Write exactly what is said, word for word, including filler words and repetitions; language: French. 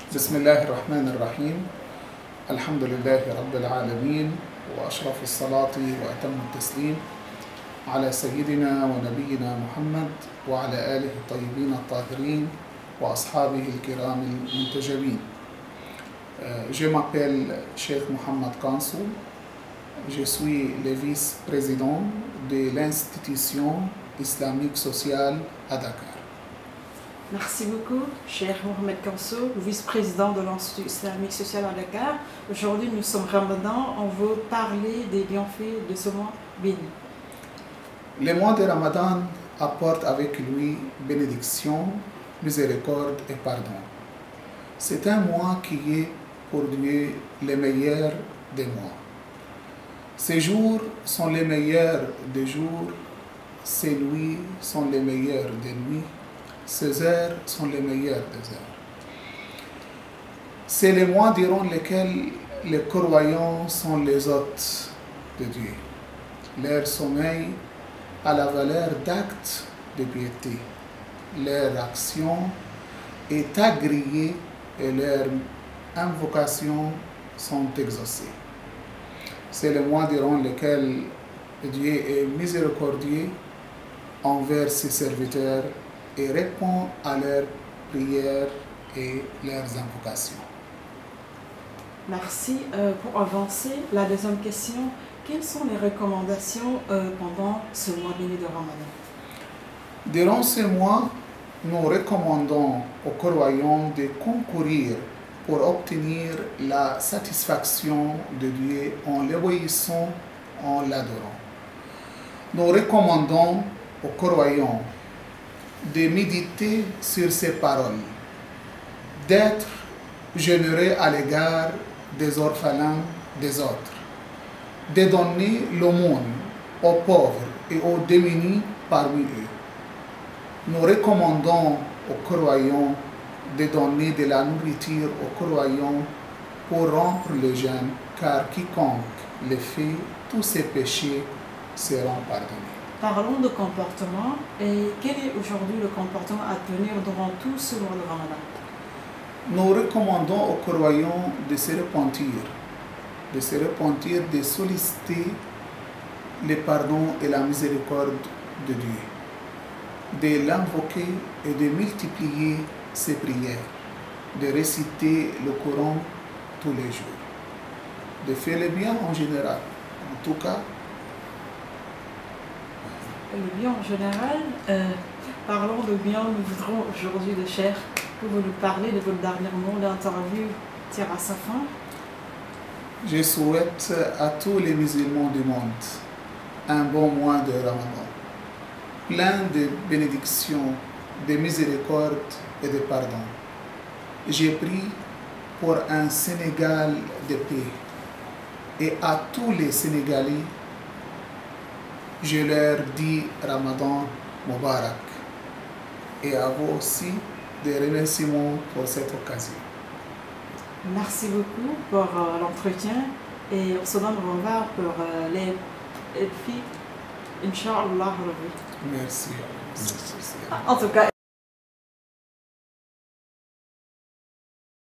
بسم الله الرحمن الرحيم. الحمد لله رب العالمين، وأشرف الصلاة وأتم التسليم على سيدنا ونبينا محمد وعلى آله الطيبين الطاهرين وأصحابه الكرام المنتجبين. Je m'appelle Cheikh Mohamed Kansou. Je suis le vice-président de l'institution islamique sociale à Dakar. Merci beaucoup, Cheikh Mohamed Kansou, vice-président de l'Institut islamique social à Dakar. Aujourd'hui, nous sommes Ramadan, on veut parler des bienfaits de ce mois béni. Le mois de Ramadan apporte avec lui bénédiction, miséricorde et pardon. C'est un mois qui est pour Dieu le meilleur des mois. Ces jours sont les meilleurs des jours, ces nuits sont les meilleures des nuits, ces heures sont les meilleures des heures. C'est les mois durant lesquels les croyants sont les hôtes de Dieu. Leur sommeil a la valeur d'acte de piété. Leur action est agréée et leurs invocations sont exaucées. C'est le mois durant lequel Dieu est miséricordieux envers ses serviteurs et répond à leurs prières et leurs invocations. Merci. Euh, pour avancer, la deuxième question, quelles sont les recommandations euh, pendant ce mois béni de Ramadan? Durant ce mois, nous recommandons aux croyants de concourir pour obtenir la satisfaction de Dieu en l'obéissant, en l'adorant. Nous recommandons aux croyants de méditer sur ces paroles, d'être généreux à l'égard des orphelins des autres, de donner l'aumône aux pauvres et aux démunis parmi eux. Nous recommandons aux croyants de donner de la nourriture aux croyants pour rompre le jeûne, car quiconque le fait, tous ses péchés seront pardonnés. Parlons de comportement. Et quel est aujourd'hui le comportement à tenir durant tout ce mois de Ramadan? Nous recommandons aux croyants de se repentir, de se repentir, de solliciter le pardon et la miséricorde de Dieu, de l'invoquer et de multiplier ses prières, de réciter le Coran tous les jours, de faire le bien en général. En tout cas, le bien en général, euh, parlons de bien, nous voudrons aujourd'hui de Cheikh que vous nous parlez de votre dernier mot d'interview tire à sa fin. Je souhaite à tous les musulmans du monde un bon mois de Ramadan, plein de bénédictions, de miséricorde et de pardon. J'ai prié pour un Sénégal de paix et à tous les Sénégalais, je leur dis Ramadan Mubarak, et à vous aussi des remerciements pour cette occasion. Merci beaucoup pour euh, l'entretien et on se donne revoir pour euh, les filles, Inch'Allah. Merci. Merci. En tout cas.